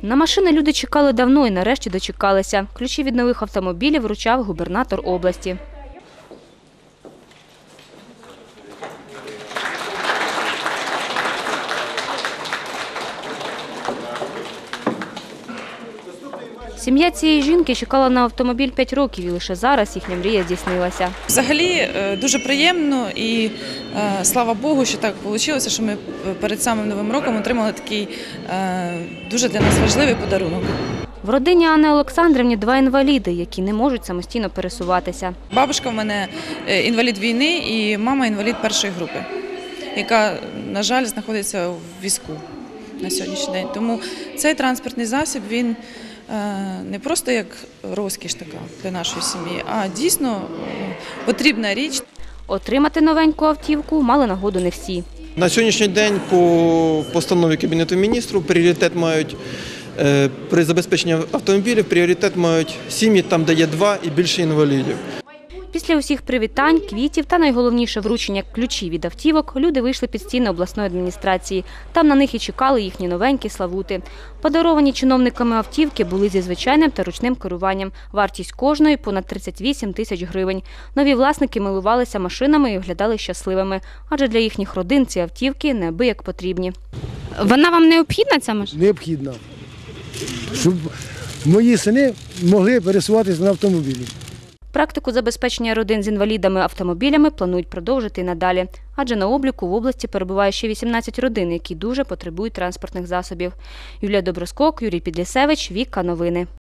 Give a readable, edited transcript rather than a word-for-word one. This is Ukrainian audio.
На машини люди чекали давно і нарешті дочекалися. Ключі від нових автомобілів вручав губернатор області. Сім'я цієї жінки чекала на автомобіль 5 років і лише зараз їхня мрія здійснилася. Взагалі дуже приємно і слава Богу, що так вийшло, що ми перед самим Новим роком отримали такий дуже для нас важливий подарунок. В родині Анни Олександрівни 2 інваліди, які не можуть самостійно пересуватися. Бабушка в мене інвалід війни і мама інвалід першої групи, яка, на жаль, знаходиться в візку на сьогоднішній день. Тому цей транспортний засіб, він не просто як розкіш така для нашої сім'ї, а дійсно потрібна річ. Отримати новеньку автівку мали нагоду не всі. На сьогоднішній день по постанові Кабінету Міністрів пріоритет мають при забезпеченні автомобілів, пріоритет мають сім'ї, там де є 2 і більше інвалідів. Після усіх привітань, квітів та найголовніше вручення ключів від автівок люди вийшли під стіни обласної адміністрації. Там на них і чекали їхні новенькі славути. Подаровані чиновниками автівки були зі звичайним та ручним керуванням. Вартість кожної – понад 38 тисяч гривень. Нові власники милувалися машинами і виглядали щасливими. Адже для їхніх родин ці автівки неабияк потрібні. Вона вам необхідна, ця машина? Необхідна, щоб мої сини могли пересуватися на автомобілі. Практику забезпечення родин з інвалідами автомобілями планують продовжити і надалі. Адже на обліку в області перебуває ще 18 родин, які дуже потребують транспортних засобів. Юлія Доброскок, Юрій Підлісевич, Віка Новини.